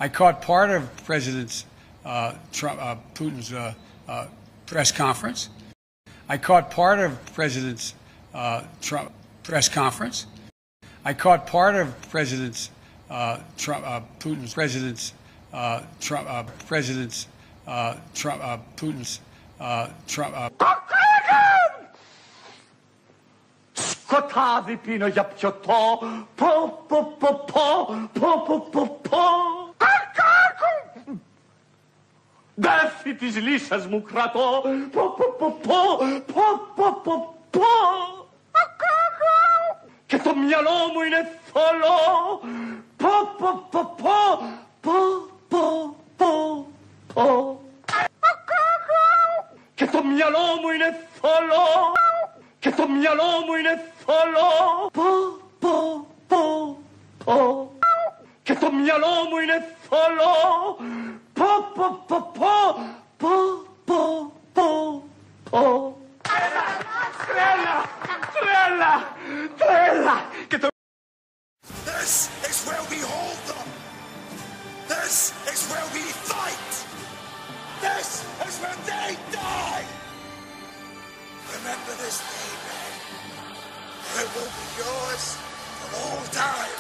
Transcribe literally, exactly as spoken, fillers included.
I caught part of President uh, Trump, uh, Putin's uh, uh, press conference. I caught part of President uh, Trump press conference. I caught part of President uh, Trump, uh, Putin's President uh, Trump, uh, President uh, Trump, uh, Putin's uh, Trump. Uh, Σκοτάδι πίνω για πιωτό. Πω, πω, πω, πω, πω, πω, πω, πω. Δέφη της λύσας μου κρατώ. Πω, πω, πω, πω, πω, πω, πω, πω. Και το μυαλό μου είναι θολό. Πω, πω, πω, πω, πω, πω, πω, πω. Και το μυαλό μου είναι θολό. Και το μυαλό μου είναι θολό. Πω, πω, πω, πω. Και το μυαλό μου είναι θολό. Πω, πω, πω, πω, πω, πω, πω, πω. Τρέλα, τρέλα, τρέλα. Και το... This is where we hold them. This is where we fight. This is where they die. Remember this day, man. It will be yours for all time.